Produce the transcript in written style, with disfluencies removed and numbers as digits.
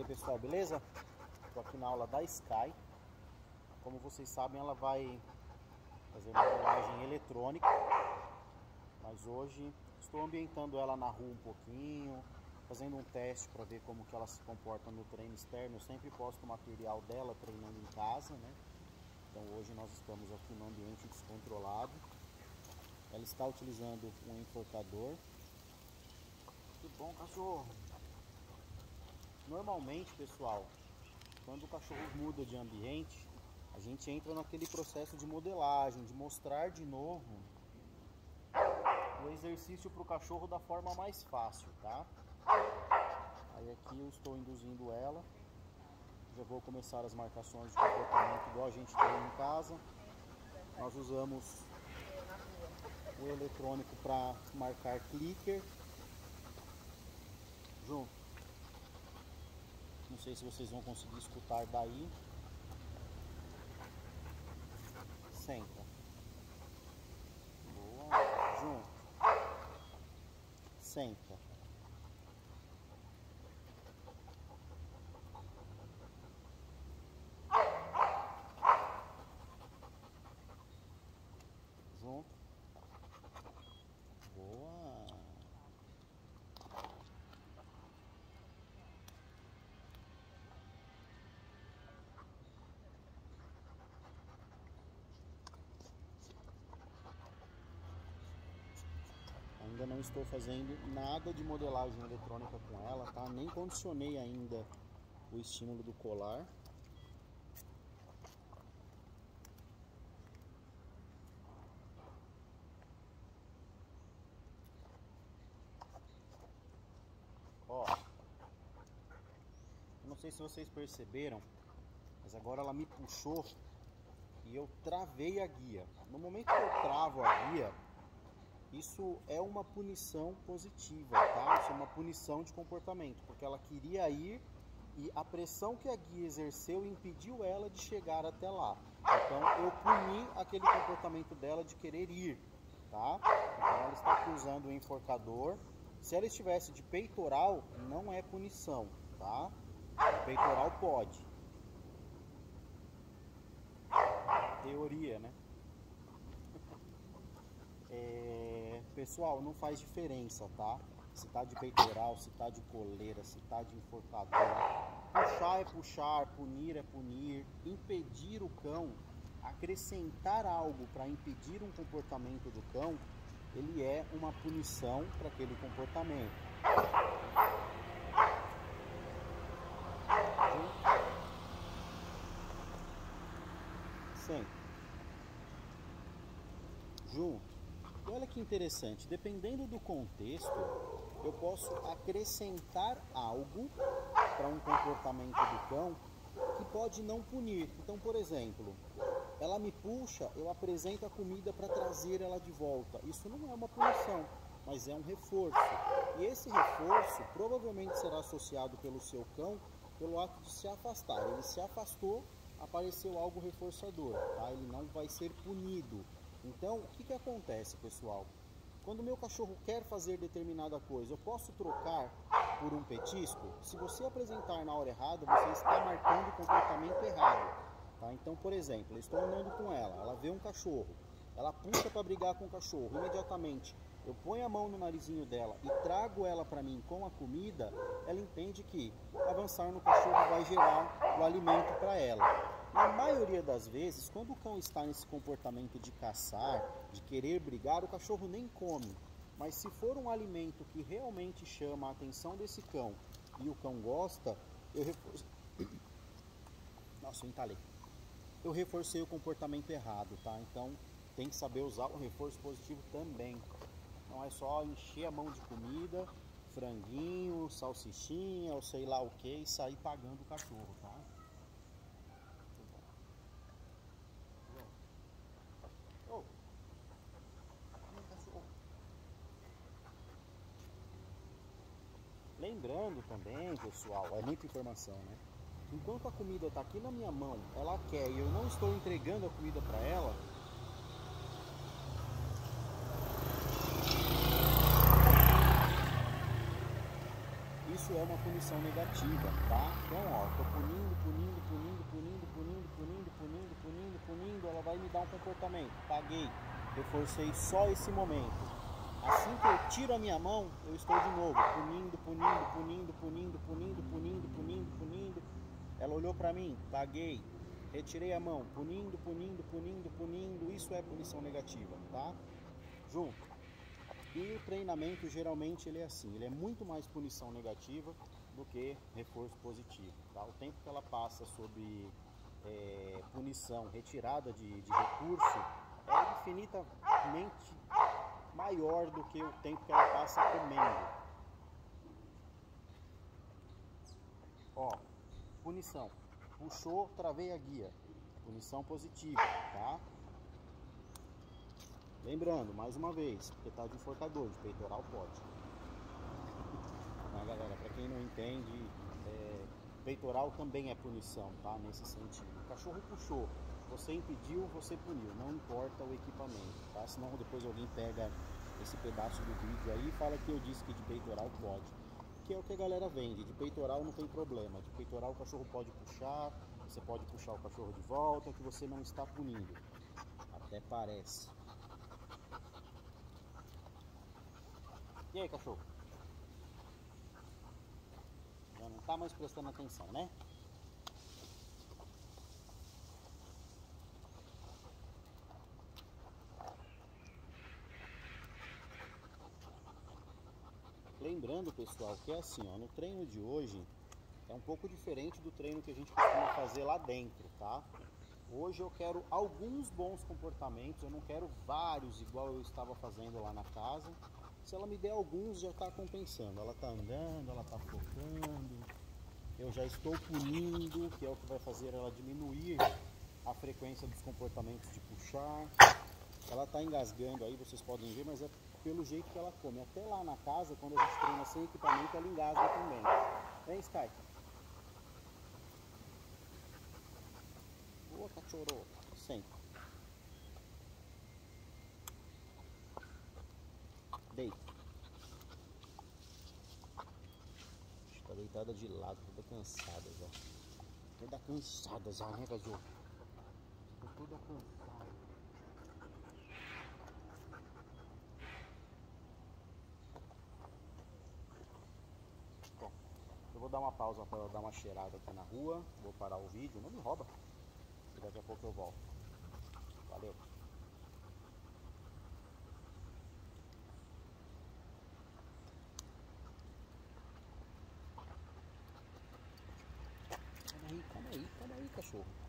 pessoal, beleza? Estou aqui na aula da Sky. Como vocês sabem, ela vai fazer modelagem eletrônica, mas hoje estou ambientando ela na rua um pouquinho, fazendo um teste para ver como que ela se comporta no treino externo. Eu sempre posto o material dela treinando em casa, né? Então hoje nós estamos aqui no ambiente descontrolado. Ela está utilizando um enforcador. Que bom, cachorro! Normalmente, pessoal, quando o cachorro muda de ambiente, a gente entra naquele processo de modelagem, de mostrar de novo o exercício para o cachorro da forma mais fácil, tá? Aí aqui eu estou induzindo ela. Já vou começar as marcações de comportamento igual a gente tem em casa. Nós usamos o eletrônico para marcar clicker. Junto. Não sei se vocês vão conseguir escutar daí. Senta. Boa. Junto. Senta. Junto. Boa. Ainda não estou fazendo nada de modelagem eletrônica com ela, tá? Nem condicionei ainda o estímulo do colar. Ó, eu não sei se vocês perceberam, mas agora ela me puxou e eu travei a guia. No momento que eu travo a guia, isso é uma punição positiva, tá? Isso é uma punição de comportamento, porque ela queria ir e a pressão que a guia exerceu impediu ela de chegar até lá. Então eu puni aquele comportamento dela de querer ir, tá? Então ela está aqui usando o enforcador. Se ela estivesse de peitoral, não é punição, tá? Peitoral pode. Teoria, né? Pessoal, não faz diferença, tá? Se tá de peitoral, se tá de coleira, se tá de enforcador. Puxar é puxar, punir é punir. Impedir o cão, acrescentar algo para impedir um comportamento do cão, ele é uma punição para aquele comportamento. Sim. Junto. E olha que interessante, dependendo do contexto, eu posso acrescentar algo para um comportamento do cão que pode não punir. Então, por exemplo, ela me puxa, eu apresento a comida para trazer ela de volta. Isso não é uma punição, mas é um reforço. E esse reforço provavelmente será associado pelo seu cão pelo ato de se afastar. Ele se afastou, apareceu algo reforçador, tá? Ele não vai ser punido. Então, o que acontece, pessoal? Quando o meu cachorro quer fazer determinada coisa, eu posso trocar por um petisco? Se você apresentar na hora errada, você está marcando o comportamento errado, tá? Então, por exemplo, eu estou andando com ela vê um cachorro, ela puxa para brigar com o cachorro, imediatamente eu ponho a mão no narizinho dela e trago ela para mim com a comida, ela entende que avançar no cachorro vai gerar o alimento para ela. Na maioria das vezes, quando o cão está nesse comportamento de caçar, de querer brigar, o cachorro nem come. Mas se for um alimento que realmente chama a atenção desse cão e o cão gosta, eu reforço... Nossa, eu entalei. Eu reforcei o comportamento errado, tá? Então tem que saber usar o reforço positivo também. Não é só encher a mão de comida, franguinho, salsichinha ou sei lá o que e sair pagando o cachorro, tá? Lembrando também, pessoal, é muita informação, né? Enquanto a comida está aqui na minha mão, ela quer e eu não estou entregando a comida para ela, isso é uma punição negativa, tá? Então, ó, tô punindo, punindo, punindo, punindo, punindo, punindo, punindo, punindo, punindo, ela vai me dar um comportamento. Paguei, reforcei só esse momento. Assim que eu tiro a minha mão, eu estou de novo punindo, punindo, punindo, punindo, punindo, punindo, punindo, punindo. Ela olhou para mim, paguei, retirei a mão, punindo, punindo, punindo, punindo. Isso é punição negativa, tá? Junto. E o treinamento geralmente ele é assim, ele é muito mais punição negativa do que reforço positivo, tá? O tempo que ela passa sob punição, retirada de recurso, é infinitamente maior do que o tempo que ela passa comendo. Ó, punição, puxou, travei a guia, punição positiva, tá? Lembrando, mais uma vez, porque tá de enforcador, de peitoral pode. Mas galera, para quem não entende, peitoral também é punição, tá? Nesse sentido. O cachorro puxou, você impediu, você puniu, não importa o equipamento, tá? Senão depois alguém pega esse pedaço do vídeo aí e fala que eu disse que de peitoral pode. Que é o que a galera vende, de peitoral não tem problema, de peitoral o cachorro pode puxar, você pode puxar o cachorro de volta, que você não está punindo. Até parece. E aí, cachorro? Já não tá mais prestando atenção, né? Lembrando, pessoal, que é assim, ó, no treino de hoje é um pouco diferente do treino que a gente costuma fazer lá dentro, tá? Hoje eu quero alguns bons comportamentos, eu não quero vários igual eu estava fazendo lá na casa. Se ela me der alguns, já está compensando. Ela está andando, ela está focando, eu já estou punindo, que é o que vai fazer ela diminuir a frequência dos comportamentos de puxar. Ela está engasgando aí, vocês podem ver, mas é pelo jeito que ela come. Até lá na casa, quando a gente treina sem equipamento, ela engasga também. Vem, Sky. Boa, cachorro. Senta. Deita. Está deitada de lado, toda cansada já. Toda cansada já, né, cachorro? Tô toda cansada. Bom, eu vou dar uma pausa para ela dar uma cheirada aqui na rua. Vou parar o vídeo, não me rouba. E daqui a pouco eu volto. Valeu. Calma aí, calma aí, calma aí, cachorro.